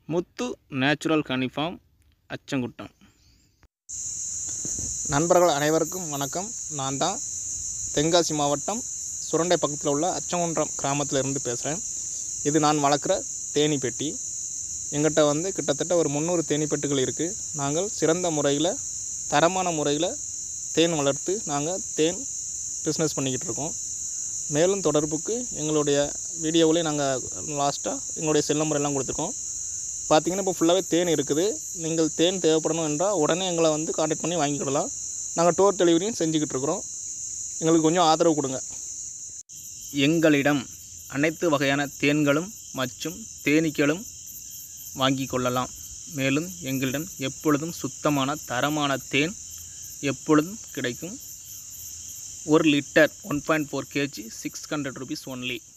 முத்து natural honey farm Achankuttam. நண்பர்கள் அனைவருக்கும் வணக்கம். நான் தான் தென்காசி மாவட்டம் சுரண்டை பக்கத்தில் உள்ள அச்சங்குன்றம் கிராமத்தில் இருந்து பேசுகிறேன். இது நான் வளர்க்குற தேனி பெட்டி. எங்கிட்ட கிட்டத்தட்ட ஒரு 300 தேனி பெட்டுகள் இருக்குது. நாங்கள் சிறந்த முறையில் தரமான முறையில் தேன் வளர்த்து நாங்கள் தேன் பிஸ்னஸ் பண்ணிக்கிட்டு இருக்கோம். மேலும் தொடர்புக்கு எங்களுடைய வீடியோவிலே நாங்கள் லாஸ்ட்டாக எங்களுடைய செல் நம்பர் எல்லாம் கொடுத்துருக்கோம். பார்த்திங்கன்னா இப்போ ஃபுல்லாகவே தேன் இருக்குது. நீங்கள் தேன் தேவைப்படணும் என்றால் உடனே எங்களை கான்டாக்ட் பண்ணி வாங்கிக்கிடலாம். நாங்கள் டோர் டெலிவரியும் செஞ்சுக்கிட்டு இருக்கிறோம். எங்களுக்கு கொஞ்சம் ஆதரவு கொடுங்க. எங்களிடம் அனைத்து வகையான தேன்களும் மற்றும் தேனீக்களும் வாங்கி கொள்ளலாம். மேலும் எங்களிடம் எப்பொழுதும் சுத்தமான தரமான தேன் எப்பொழுதும் கிடைக்கும். 1 லிட்டர் 1.4 kg 600 rupees only.